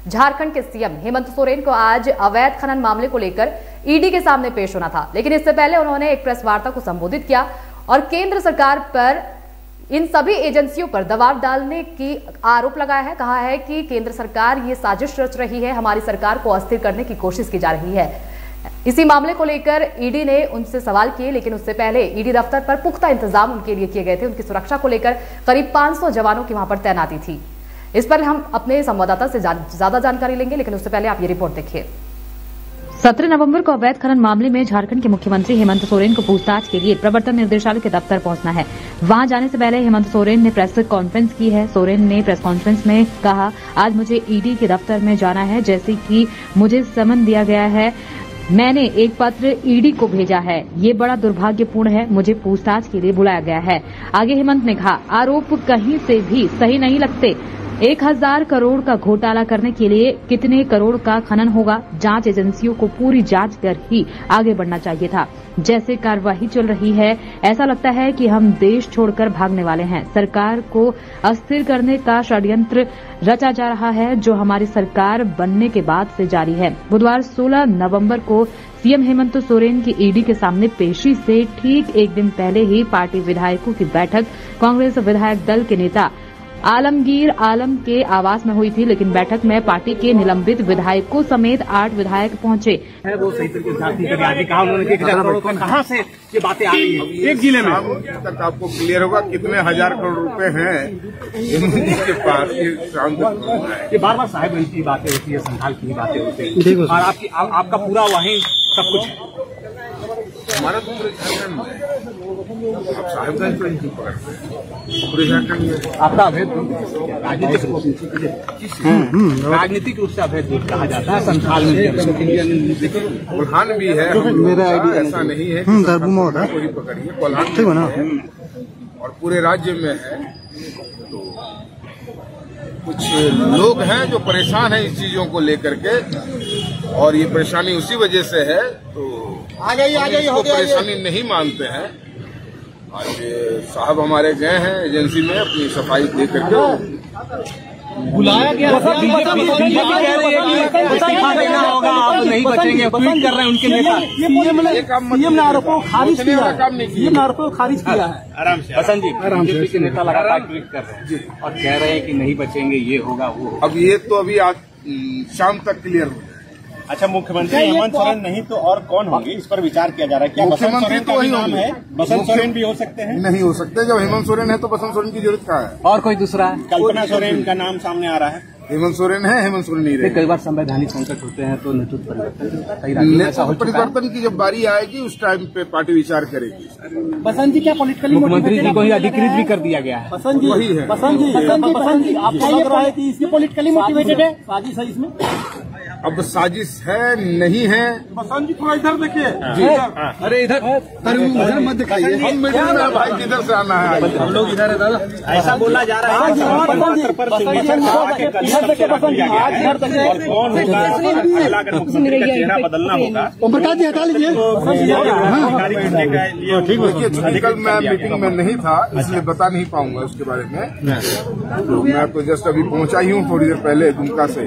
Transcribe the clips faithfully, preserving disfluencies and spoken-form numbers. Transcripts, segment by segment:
झारखंड के सीएम हेमंत सोरेन को आज अवैध खनन मामले को लेकर ईडी के सामने पेश होना था, लेकिन इससे पहले उन्होंने एक प्रेस वार्ता को संबोधित किया और केंद्र सरकार पर इन सभी एजेंसियों पर दबाव डालने की आरोप लगाया है। कहा है कि केंद्र सरकार ये साजिश रच रही है, हमारी सरकार को अस्थिर करने की कोशिश की जा रही है। इसी मामले को लेकर ईडी ने उनसे सवाल किए, लेकिन उससे पहले ईडी दफ्तर पर पुख्ता इंतजाम उनके लिए किए गए थे। उनकी सुरक्षा को लेकर करीब पाँच सौ जवानों की वहां पर तैनाती थी। इस पर हम अपने संवाददाता से ज्यादा जानकारी लेंगे, लेकिन उससे पहले आप ये रिपोर्ट देखिए। सत्रह नवंबर को अवैध खनन मामले में झारखंड के मुख्यमंत्री हेमंत सोरेन को पूछताछ के लिए प्रवर्तन निर्देशालय के दफ्तर पहुंचना है। वहां जाने से पहले हेमंत सोरेन ने प्रेस कॉन्फ्रेंस की है। सोरेन ने प्रेस कॉन्फ्रेंस में कहा, आज मुझे ईडी के दफ्तर में जाना है, जैसे कि मुझे समन दिया गया है। मैंने एक पत्र ईडी को भेजा है, ये बड़ा दुर्भाग्यपूर्ण है, मुझे पूछताछ के लिए बुलाया गया है। आगे हेमंत ने कहा, आरोप कहीं से भी सही नहीं लगते। एक हजार करोड़ का घोटाला करने के लिए कितने करोड़ का खनन होगा? जांच एजेंसियों को पूरी जांच कर ही आगे बढ़ना चाहिए था। जैसे कार्यवाही चल रही है, ऐसा लगता है कि हम देश छोड़कर भागने वाले हैं। सरकार को अस्थिर करने का षड्यंत्र रचा जा रहा है, जो हमारी सरकार बनने के बाद से जारी है। बुधवार सोलह नवंबर को सीएम हेमंत सोरेन की ईडी के सामने पेशी से ठीक एक दिन पहले ही पार्टी विधायकों की बैठक कांग्रेस विधायक दल के नेता आलमगीर आलम के आवास में हुई थी, लेकिन बैठक में पार्टी के निलंबित विधायकों समेत आठ विधायक पहुंचे। है वो सही तरीके से कहा उन्होंने कि कहां से ये बातें आ रही है एक जिले में तक आपको क्लियर होगा कितने हजार करोड़ रुपए हैं इनके पास। ये ये बार बार साहिबगंज की बातें होती है, संथाल की बातें होती है और आपकी आ, आपका पूरा वहीं सब कुछ हमारा तो पूरे झारखंड में आप साहिबगंज पर नहीं पकड़ते, पूरे झारखंड में आपका अवैध राजनीतिक राजनीतिक रूप से अवैध कहा जाता है। संथाल में कोल्हान भी है, मेरा आइडिया ऐसा नहीं है कोई पकड़िए, कोल्हान और पूरे राज्य में है। तो कुछ लोग हैं जो परेशान हैं इस चीजों को लेकर के, और ये परेशानी उसी वजह से है। तो आ जाइए आ जाइए हो गया, परेशानी नहीं मानते हैं। आज साहब हमारे गए हैं एजेंसी में अपनी सफाई दे करके, बुलाया गया। बीजेपी कह रही है कि इस्तीफा देना होगा, आप नहीं बचेंगे, ट्वीट कर रहे हैं उनके नेता। सीएम ने आरोपों को खारिज किया है, सीएम ने आरोपों को खारिज किया है। आराम से बसंत जी, बीजेपी के नेता लगातार ट्वीट कर रहे हैं और कह रहे हैं कि नहीं बचेंगे, ये होगा वो होगा। अब ये तो अभी आज शाम तक क्लियर हो। अच्छा, मुख्यमंत्री हेमंत सोरेन नहीं तो और कौन होंगे, इस पर विचार किया जा रहा है। क्या बसंत सोरेन का भी नाम है? बसंत सोरेन भी हो सकते हैं? नहीं हो सकते, जब हेमंत सोरेन है तो बसंत सोरेन की जरूरत क्या है? और कोई दूसरा है? कल्पना सोरेन का नाम सामने आ रहा है। हेमंत सोरेन है, हेमंत सोरेन नहीं रहे। कई बार संवैधानिक संकट होते हैं तो नेतृत्व परिवर्तन परिवर्तन की जब बारी आएगी उस टाइम पे पार्टी विचार करेगी। बसंत जी, क्या पॉलिटिकली मुख्यमंत्री जी को ही अधिकृत भी कर दिया गया है। बसंत जी वही है। बसंत जी बसंत जी आपको लग रहा है कि इसमें पॉलिटिकली मोटिवेटेड है, साजिश है इसमें? अब साजिश है नहीं है? बसंत जी थोड़ा इधर देखिए। अरे इधर इधर मत दिखाइए, हम मीटिंग में भाई किधर से आना है? हम लोग इधर है दादा, ऐसा बोला जा रहा है। चेहरा बदलना होगा। प्रकाश जी हटा लीजिए। कल मैं मीटिंग में नहीं था, इसलिए बता नहीं पाऊंगा उसके बारे में। तो मैं तो जस्ट अभी पहुंचा ही हूँ थोड़ी देर पहले दुमका से।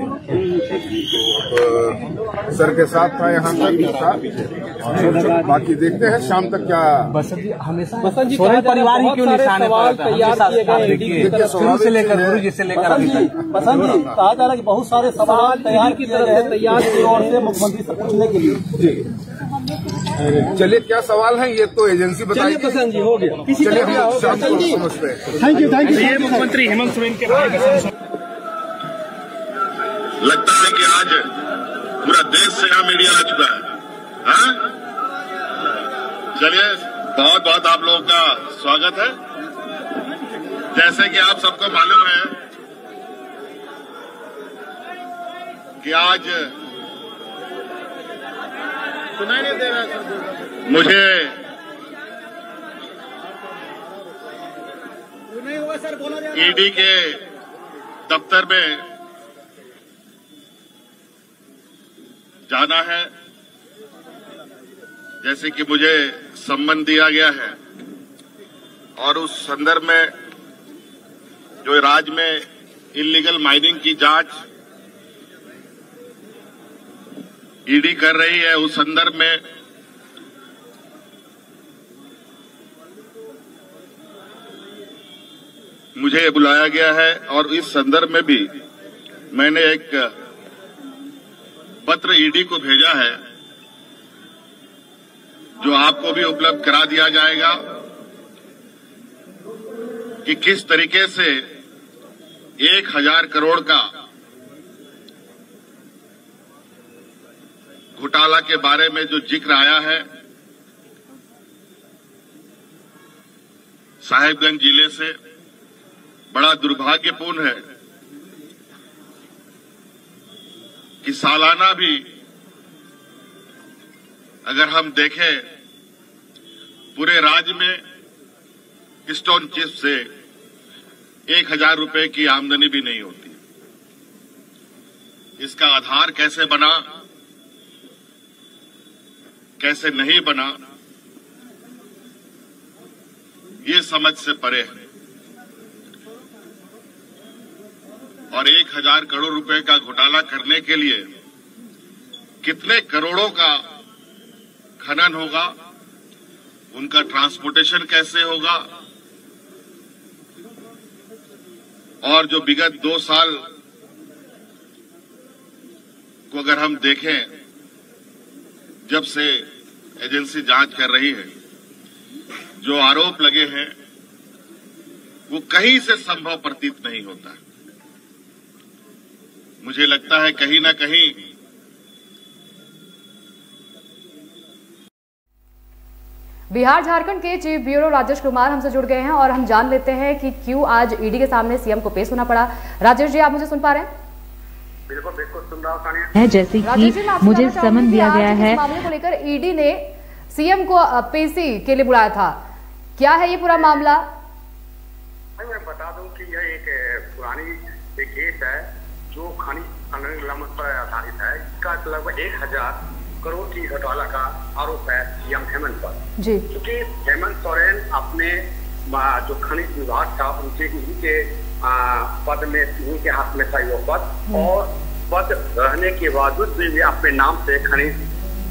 तो सर के साथ था, यहाँ तक था। बाकी देखते हैं शाम तक क्या। बसंत जी हमेशा सोरेन परिवार ही क्यों निशाने पर शुरू से लेकर गुरु जी से लेकर अभी तक। बसंत जी कहा जा रहा है कि बहुत सारे सवाल तैयार की तरफ से तैयार की ओर से मुख्यमंत्री से पूछने के लिए। चलिए, क्या सवाल है ये तो एजेंसी बताइए। बसंत जी हो गया, चलिए हम शाम को समझते हैं। Thank you thank you. मुख्यमंत्री हेमंत सोरेन के भाई लगता है कि आज पूरा देश से यहाँ मीडिया आ चुका है। हाँ, चलिए, बहुत बहुत आप लोगों का स्वागत है। जैसे कि आप सबको मालूम है कि आज सुनाई नहीं दे रहा मुझे ईडी के दफ्तर में जाना है, जैसे कि मुझे सम्मन दिया गया है। और उस संदर्भ में जो राज्य में इल्लीगल माइनिंग की जांच ईडी कर रही है, उस संदर्भ में मुझे बुलाया गया है और इस संदर्भ में भी मैंने एक पत्र ईडी को भेजा है जो आपको भी उपलब्ध करा दिया जाएगा कि किस तरीके से एक हजार करोड़ का घोटाला के बारे में जो जिक्र आया है साहिबगंज जिले से, बड़ा दुर्भाग्यपूर्ण है कि सालाना भी अगर हम देखें पूरे राज्य में स्टोन चिप्स से एक हजार रुपए की आमदनी भी नहीं होती। इसका आधार कैसे बना, कैसे नहीं बना, ये समझ से परे है। और एक हजार करोड़ रुपए का घोटाला करने के लिए कितने करोड़ों का खनन होगा, उनका ट्रांसपोर्टेशन कैसे होगा, और जो विगत दो साल को अगर हम देखें, जब से एजेंसी जांच कर रही है, जो आरोप लगे हैं वो कहीं से संभव प्रतीत नहीं होता। मुझे लगता है कहीं ना कहीं बिहार झारखंड के चीफ ब्यूरो राजेश कुमार हमसे जुड़ गए हैं और हम जान लेते हैं कि क्यों आज ईडी के सामने सीएम को पेश होना पड़ा। राजेश जी, आप मुझे सुन पा रहे हैं? बिल्कुल बिल्कुल सुन रहा हूं सानिया। है जैसे कि मुझे समन दिया गया है। मामले को लेकर ईडी ने सीएम को पेशी के लिए बुलाया था, क्या है ये पूरा मामला? मैं बता दूं कि यह एक पुरानी एक केस है जो खनिज खनन पर आधारित है। इसका लगभग एक हजार करोड़ की घोटाला का आरोप है सीएम हेमंत पर। जी, क्योंकि हेमंत सोरेन अपने जो खनिज विभाग था उनके इन्हीं के पद में, इन्हीं के हाथ में था वो पद, और पद रहने के बावजूद भी अपने नाम से खनिज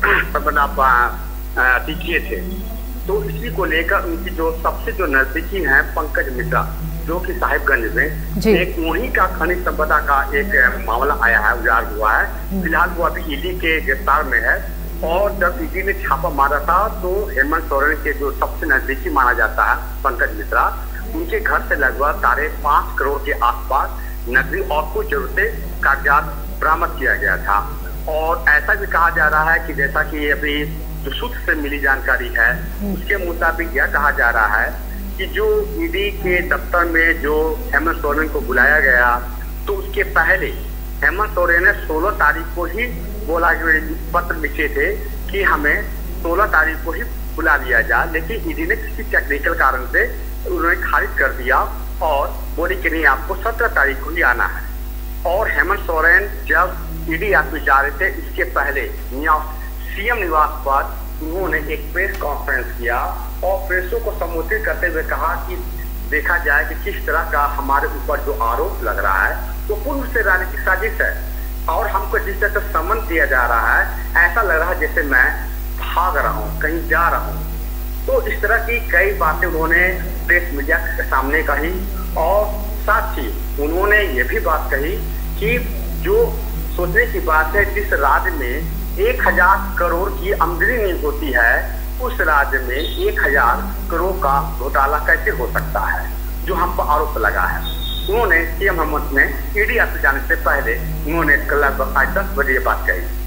किए थे। तो इसी को लेकर उनकी जो सबसे जो नजदीकी है पंकज मिश्रा, जो कि साहिबगंज में एक उन्हीं का खनिज संपदा का एक मामला आया है, उजागर हुआ है। फिलहाल वो अभी ईडी के गिरफ्तार में है। और जब ईडी ने छापा मारा था तो हेमंत सोरेन के जो सबसे नजदीकी माना जाता है पंकज मिश्रा, उनके घर से लगभग साढ़े पांच करोड़ के आसपास नकदी और कुछ जरूरतें कागजात बरामद किया गया था। और ऐसा भी कहा जा रहा है कि जैसा कि अभी जो सूत्र से मिली जानकारी है उसके मुताबिक यह कहा जा रहा है कि जो ईडी के दफ्तर में जो हेमंत सोरेन को बुलाया गया तो उसके पहले हेमंत सोरेन ने सोलह तारीख को ही बोला, पत्र लिखे थे कि हमें सोलह तारीख को ही बुला लिया जाए, लेकिन ईडी ने किसी टेक्निकल कारण से उन्होंने खारिज कर दिया और बोली कि नहीं, आपको सत्रह तारीख को ही आना है। और हेमंत सोरेन जब ईडी ऑफिस जा रहे थे इसके पहले सीएम निवास पर उन्होंने एक प्रेस कॉन्फ्रेंस किया और प्रेसों को संबोधित करते हुए कहा कि देखा जाए कि किस तरह का हमारे ऊपर जो आरोप लग रहा है वो पूर्व से राजनीतिक साजिश है, और हमको जिस तरह से समन दिया जा रहा है ऐसा लग रहा है जैसे मैं भाग रहा हूँ, कहीं जा रहा हूँ। तो इस तरह की कई बातें उन्होंने प्रेस मीडिया के सामने कही। और साथ ही उन्होंने ये भी बात कही कि जो सोचने की बात है, जिस राज्य में एक हजार करोड़ की आमदनी नहीं होती है उस राज्य में एक हजार करोड़ का घोटाला कैसे हो सकता है, जो हम पर आरोप लगा है। उन्होंने सीएम हेमंत ने ईडी ऑफिस जाने से पहले उन्होंने लगभग आज दस बजे ये बात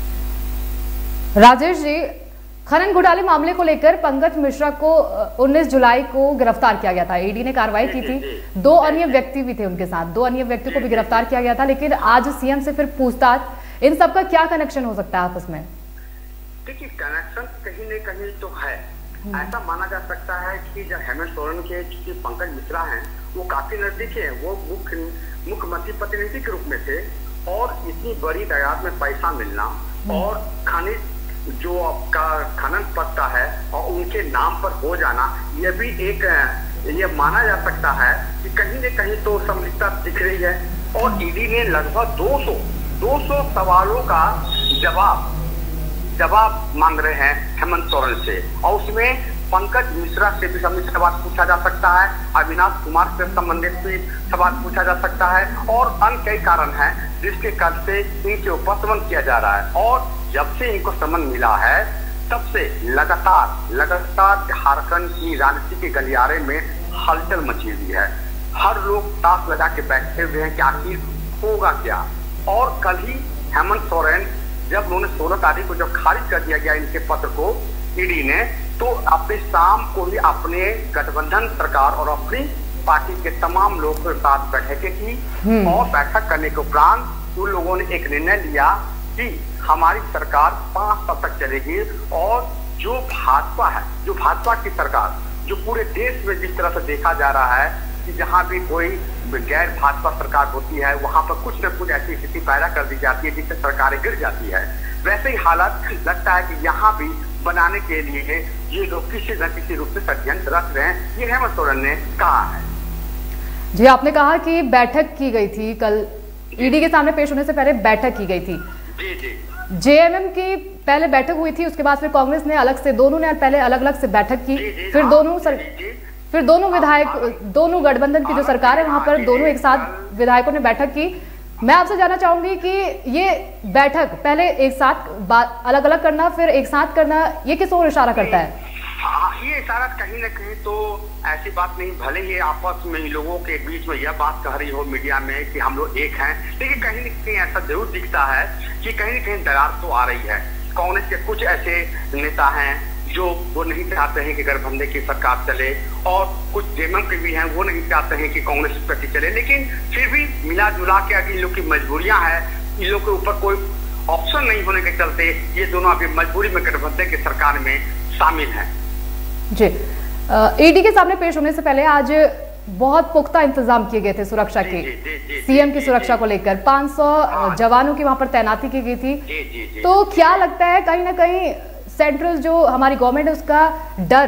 कही। राजेश जी, खनन घोटाले मामले को लेकर पंकज मिश्रा को उन्नीस जुलाई को गिरफ्तार किया गया था। ईडी ने कार्रवाई की थी, दो अन्य व्यक्ति भी थे उनके साथ, दो अन्य व्यक्ति को भी गिरफ्तार किया गया था, लेकिन आज सीएम से फिर पूछताछ। इन सब का क्या कनेक्शन हो सकता है आपस में? देखिए, कनेक्शन कहीं न कहीं तो है। ऐसा माना जा सकता है कि जब हेमंत सोरेन के जो पंकज मिश्रा हैं वो काफी नजदीक है, वो मुख्य मुख्यमंत्री प्रतिनिधि के रूप में थे, और इतनी बड़ी तादाद में पैसा मिलना और खनिज जो आपका खनन पत्ता है और उनके नाम पर हो जाना, ये भी एक ये माना जा सकता है कि कहीं न कहीं तो संलिप्तता दिख रही है। और ईडी ने लगभग दो सौ सवालों का जवाब जवाब मांग रहे हैं हेमंत सोरेन से, और उसमें पंकज मिश्रा से भी सवाल पूछा जा सकता है, अविनाश कुमार से संबंधित भी सवाल पूछा जा सकता है, और अन्य कई कारण हैं जिसके कारण से इनके ऊपर समन किया जा रहा है। और जब से इनको समन मिला है तब से लगातार लगातार झारखंड की राजनीति के गलियारे में हलचल मची हुई है। हर लोग ताश लगा के बैठे हुए हैं कि आखिर होगा क्या। और कल ही हेमंत सोरेन जब उन्होंने सोलह तारीख को जब खारिज कर दिया गया इनके पत्र को ईडी ने, तो अपने शाम को ही अपने गठबंधन सरकार और अपनी पार्टी के तमाम लोगों के साथ बैठकें की, और बैठक करने के उपरांत उन लोगों ने एक निर्णय लिया कि हमारी सरकार पांच साल तक चलेगी, और जो भाजपा है, जो भाजपा की सरकार, जो पूरे देश में जिस तरह से देखा जा रहा है कि जहां भी कोई गैर भाजपा सरकार होती है वहां पर कुछ न कुछ ऐसी स्थिति पैदा कर दी जाती है जिससे सरकारें गिर जाती है, वैसे ही हालत लगता है कि यहाँ भी बनाने के लिए ये लोग किसी न किसी रूप में षड्यंत्र रच रहे हैं, ये हेमंत सोरेन ने कहा है। जी, आपने कहा कि बैठक की गई थी कल, ईडी के सामने पेश होने से पहले बैठक की गई थी। जी जी जेएमएम की पहले बैठक हुई थी, उसके बाद फिर कांग्रेस ने अलग से, दोनों ने पहले अलग अलग से बैठक की, फिर दोनों सर, फिर दोनों विधायक, दोनों गठबंधन की जो सरकार है वहां पर दोनों एक साथ विधायकों ने बैठक की। मैं आपसे जानना चाहूंगी कि ये बैठक पहले एक साथ अलग अलग करना फिर एक साथ करना, ये किस ओर इशारा करता है? हाँ, ये इशारा कहीं ना कहीं तो ऐसी बात नहीं, भले ही आपस में लोगों के बीच में यह बात कह रही हो मीडिया में कि हम लोग एक हैं, लेकिन कहीं ना कहीं ऐसा जरूर दिखता है कि कहीं ना कहीं दरार तो आ रही है। कांग्रेस के कुछ ऐसे नेता हैं जो वो नहीं चाहते हैं कि गठबंधन की सरकार चले, और कुछ जेएमएम के भी हैं वो नहीं चाहते हैं कि कांग्रेस प्रति चले, लेकिन फिर भी मिला जुला के अभी इन लोग की मजबूरियां हैं, इन लोग के ऊपर कोई ऑप्शन नहीं होने के चलते ये दोनों अभी मजबूरी में गठबंधन की सरकार में शामिल हैं। जी, ईडी के सामने पेश होने से पहले आज बहुत पुख्ता इंतजाम किए गए थे सुरक्षा के, सीएम की सुरक्षा को लेकर पाँच सौ जवानों की वहां पर तैनाती की गई थी। तो क्या लगता है कहीं ना कहीं सेंट्रल जो हमारी गवर्नमेंट है उसका डर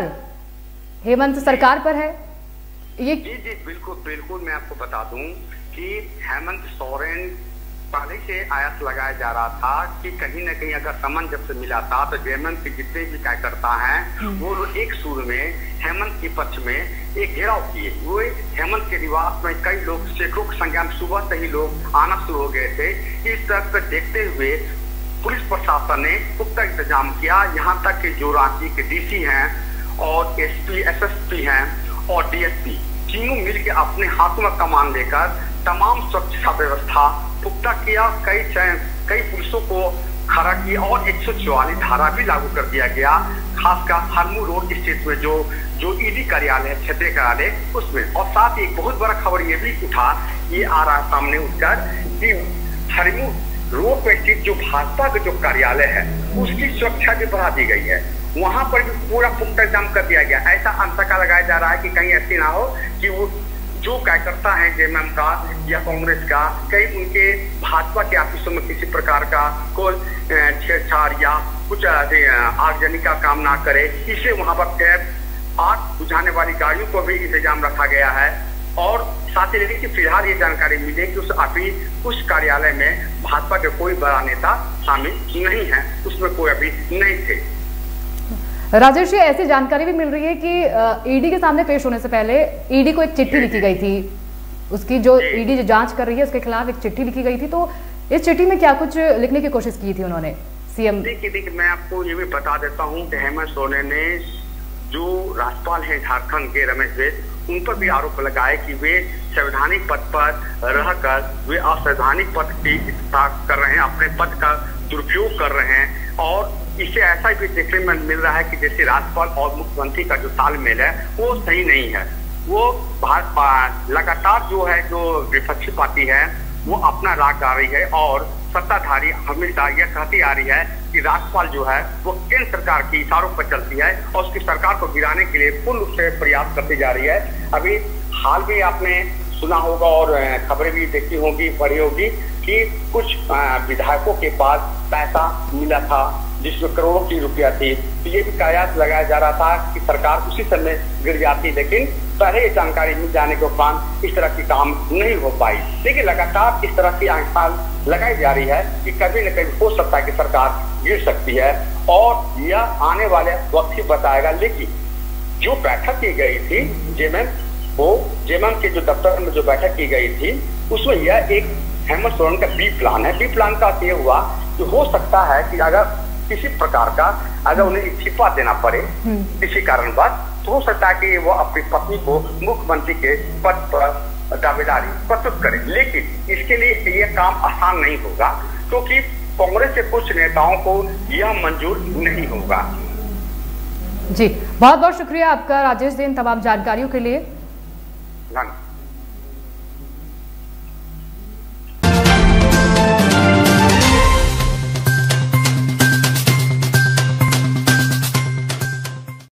हेमंत सरकार पर है? ये जी जी बिल्कुल बिल्कुल मैं आपको बता दूं कि हेमंत सोरेन पहले से आयात लगाया जा रहा था कि कहीं न कहीं अगर समन जब से मिला था तो जेएमएम के जितने भी कार्यकर्ता हैं वो लोग एक सुर में हेमंत के पक्ष में एक घेराव किए। वो हेमंत के निवास में कई लोग, सैकड़ों की संख्या में सुबह से ही लोग आना शुरू हो गए थे। इस तरह को देखते हुए पुलिस प्रशासन ने पुख्ता इंतजाम किया। यहाँ तक कि जो रांची के डीसी हैं और एसपी, एसएसपी हैं और डीएसपी तीनों मिलकर अपने हाथों में कमान लेकर तमाम सुरक्षा व्यवस्था पुख्ता किया। कई कई पुलिसों को खड़ा किया और एक सौ चौवालीस धारा भी लागू कर दिया गया, खासकर हरमू रोड स्थित में जो जो ईडी कार्यालय है, क्षेत्रीय कार्यालय उसमें। और साथ ही एक बहुत बड़ा खबर ये भी उठा, ये आ रहा सामने उठकर कि हरमू रोड पर स्थित जो भाजपा का जो कार्यालय है उसकी सुरक्षा भी बढ़ा दी गई है। वहां पर भी पूरा पुख्ता इंतजाम कर दिया गया। ऐसा अंतका लगाया जा रहा है कि कहीं ऐसी ना हो कि वो जो कार्यकर्ता है जेएमएम का या कांग्रेस का, कहीं उनके भाजपा के ऑफिसों में किसी प्रकार का कोई छेड़छाड़ या कुछ आगजनी का काम ना करे। इसे वहां पर कैब आग बुझाने वाली गाड़ियों को भी इंतजाम रखा गया है। और साथ ही लेकिन फिलहाल ये जानकारी मिली कि उस अभी उस कार्यालय में भाजपा के कोई बड़ा नेता शामिल नहीं है, उसमें कोई अभी नहीं थे। राजेश, ये ऐसी जानकारी भी मिल रही है कि ईडी के सामने पेश होने से पहले ईडी को एक चिट्ठी लिखी गई थी, उसकी जो ईडी जो जांच कर रही है उसके खिलाफ एक चिट्ठी लिखी गई थी। तो इस चिट्ठी में क्या कुछ लिखने की कोशिश की थी उन्होंने सीएम? देखिए देखिए मैं आपको ये भी बता देता हूँ कि हेमंत सोरेन ने जो राज्यपाल है झारखंड के रमेश बैस, उन पर भी आरोप लगाए कि वे संवैधानिक पद पर रहकर वे असंवैधानिक पद की इस्तेमाल कर रहे हैं, अपने पद का दुरुपयोग कर रहे हैं। और इससे ऐसा भी देखने में मिल रहा है कि जैसे राज्यपाल और मुख्यमंत्री का जो तालमेल है वो सही नहीं है। वो भाजपा लगातार जो है जो विपक्षी पार्टी है वो अपना राग गा रही है और सत्ताधारी हमेशा यह कहती आ रही है कि राज्यपाल जो है वो केंद्र सरकार की इशारों पर चलती है और उसकी सरकार को गिराने के लिए पूर्ण रूप से प्रयास करती जा रही है। अभी हाल भी आपने सुना होगा और खबरें भी देखी होगी, पढ़ी होगी कि कुछ विधायकों के पास पैसा मिला था जिसमें करोड़ों की रुपया थी। तो ये भी कयास लगाया जा रहा था कि सरकार उसी समय गिर जाती, लेकिन पहले ये जानकारी मिल जाने के उपरांत इस तरह की काम नहीं हो पाई। लेकिन लगातार इस तरह की आशंका लगाई जा रही है कि कभी न कभी हो सकता है कि सरकार गिर सकती है, और यह आने वाले वक्त ही बताएगा। लेकिन जो बैठक की गई थी जेएमएम वो जेएमएम के जो दफ्तर में जो बैठक की गई थी उसमें यह एक हेमंत सोरेन का बी प्लान है। बी प्लान का ये हुआ कि हो सकता है कि अगर किसी प्रकार का अगर उन्हें इस्तीफा देना पड़े किसी कारणवश, तो हो सकता है कि वो अपनी पत्नी को मुख्यमंत्री के पद पर दावेदारी प्रस्तुत करें। लेकिन इसके लिए ये काम आसान नहीं होगा, क्योंकि कांग्रेस के कुछ नेताओं को यह मंजूर नहीं होगा। जी बहुत बहुत शुक्रिया आपका राजेश जैन तमाम जानकारियों के लिए। धन्यवाद।